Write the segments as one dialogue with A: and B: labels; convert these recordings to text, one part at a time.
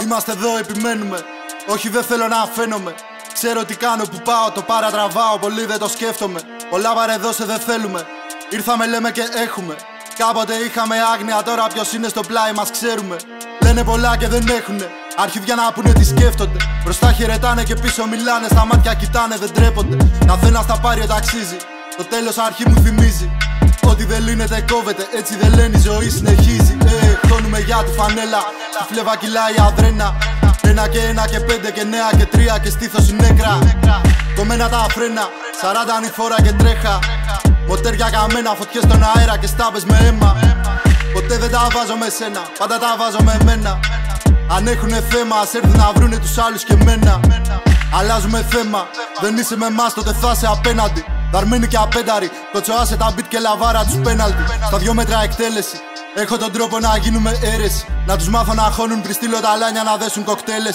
A: Είμαστε εδώ, επιμένουμε. Όχι, δεν θέλω να φαίνομαι. Ξέρω τι κάνω, που πάω, το παρατραβάω. Πολύ δεν το σκέφτομαι. Πολλά παρεδώσε δεν θέλουμε. Ήρθαμε, λέμε και έχουμε. Κάποτε είχαμε άγνοια, τώρα ποιος είναι στο πλάι μας ξέρουμε. Λένε πολλά και δεν έχουνε. Αρχίδια να πούνε τι σκέφτονται. Μπροστά χαιρετάνε και πίσω μιλάνε. Στα μάτια κοιτάνε, δεν τρέπονται. Καθένας θα πάρει ό,τι αξίζει. Το τέλος αρχή μου θυμίζει. Ό,τι δεν λύνεται κόβεται, έτσι δεν λένε, η ζωή συνεχίζει. Χώνουμε για τη φανέλα. Στη φλέβα κυλάει αδρένα. 1 και 1 και 5 και 9 και 3 και στήθος η νέκρα. Κομμένα τα φρένα, 40 ανηφόρα και τρέχα. Μοτέρια καμένα, φωτιές στον αέρα και στάπες με αίμα. Ποτέ δεν τα βάζω με σένα, πάντα τα βάζω με εμένα. Αν έχουνε θέμα, ας έρθουν να βρουνε τους άλλους και εμένα. Αλλάζουμε θέμα, δεν είσαι με εμάς, τότε θα είσαι απέναντι. Δαρμένοι και απένταροι, κοτσοάσε τα beat και λαβάρα τους πέναλτι. Στα 2 μέτρα εκτέλεση, έχω τον τρόπο να γίνουμε αίρεση. Να τους μάθω να χώνουν πριν στείλω τα λάνια να δέσουν κοκτέλες.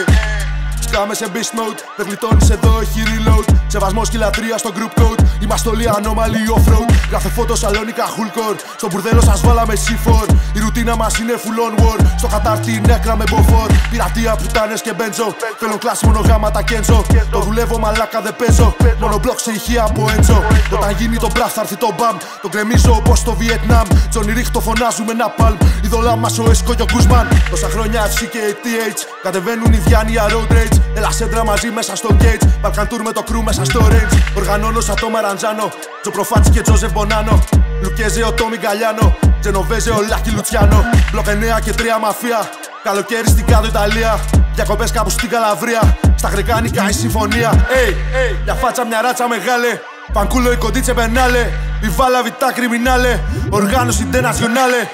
A: Σκάμε σε beast mode, δεν γλιτώνεις εδώ, έχει reload. Σεβασμός και λατρεία στο group code. Είμαστε όλοι ανώμαλοι off-road. Κάθε φώτο Σαλόνικα Hulkor. Στο μπουρδέλο σας βάλαμε C4. Η ρουτίνα μας είναι full on war. Στο κατάρτι νέκρα με μποφόρ. Πειρατεία, πουτάνες και μπέντζο. Θέλω κλάση μονογάματα κέντζο. Το δουλεύω μαλάκα δεν παίζω. Μόνο μπλοκ σε ηχεία από έντζο. Όταν γίνει το μπραθ θα έρθει το μπαμ. Το κρεμίζω όπως στο Βιετνάμ. Τζονι Ρίχ το φωνάζουμε ένα παλμ. Ειδωλά μας ο Έσκο και ο Γκούσμαν. Τόσα χρόνια FC και TH. Κατεβαίνουν οι Διάνια road rage. Έλα σέντρα μαζί μέσα στο gate. Balkan Tour με το crew μέσα στο range. Οργανώνω σαν το Μαραντζάνο. Τζο Προφάτσι και Τζόζεφ Μπονάνο. Λουκέζε ο Τόμι Γκαλιάνο. Τζενοβέζε ο Λάκη Λουτσιάνο. Μπλοκ 9 και 3 μαφία. Καλοκαίρι στην κάτω Ιταλία. Διακοπές κάπου στην Καλαβρία. Στα γρικάνικα η συμφωνία. Για φάτσα μια ράτσα μεγάλε. Πανκούλο η κοντίτσε πενάλε. Η βάλα βιτά κριμινάλε. Οργάνωση ντε-νασιονάλε.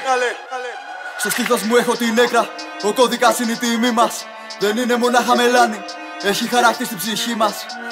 A: Στο στήθος μου έχω την νέκρα. Ο κώδικας είναι η τιμή μας. Δεν είναι μονάχα μελάνι. Έχει χαρακτή στην ψυχή μας.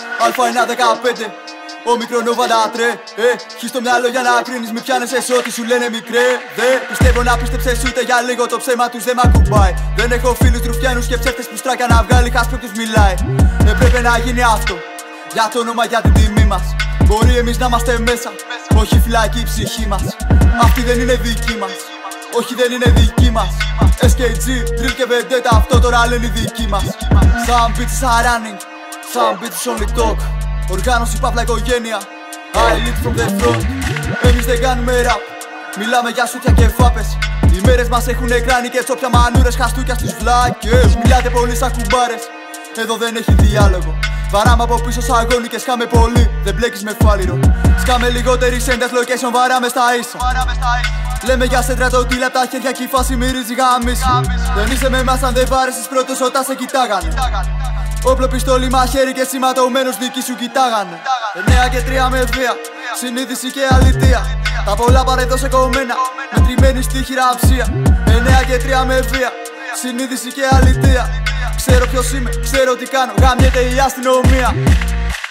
A: Α1-15. Ο μικρονόβα να τρέ. Χεις το μυαλό για να κρίνεις. Μη πιάνεσαι σε ό,τι σου λένε μικρέ. Δεν πιστεύω να πίστεψες ούτε για λίγο. Το ψέμα τους δεν μ' ακουμπάει. Δεν έχω φίλους ρουφιάνους και ψεύτες που στράκια να βγάλει. Χάσπρο τους μιλάει. Έπρεπε να γίνει αυτό. Για το όνομα, για την τιμή μας. Μπορεί εμείς να είμαστε μέσα. Όχι φυλακή η ψυχή μας. Αυτή δεν είναι δική μας. Όχι, δεν είναι δική μας. SKG, drill και vendetta, αυτό τώρα λένε δική μας. Some bitches are running, some bitches only talk. Οργάνωση παύλα οικογένεια, I lead from the front. Εμείς δεν κάνουμε rap, μιλάμε για σούτια και φάπες. Οι μέρες μας έχουν εκράνει και τσόπια μανούρες, χαστούκια στις βλάκες. Μιλάτε πολύ σαν κουμπάρες, εδώ δεν έχει διάλογο. Βαράμε από πίσω σαν αγώνι και σκάμε πολύ, δεν μπλέκεις με φάλιρο. Σκάμε λιγότερη sentence location, βαράμε στα ίσα. Λέμε για σέντρα το τίλα απ' τα χέρια και η φάση μυρίζει γάμιση. Δεν είσαι με εμάς αν δεν βάρεσες πρώτος όταν σε κοιτάγανε. Όπλο, πιστόλι, μαχαίρι και σηματωμένος δική σου κοιτάγανε. 9 και 3 με βία, συνείδηση και αλητεία. Τα πολλά παρεδώσε κομμένα, μετρημένη στη χειραψία. 9 και 3 με βία, συνείδηση και αλητεία. Ξέρω ποιος είμαι, ξέρω τι κάνω, γαμιέται η αστυνομία.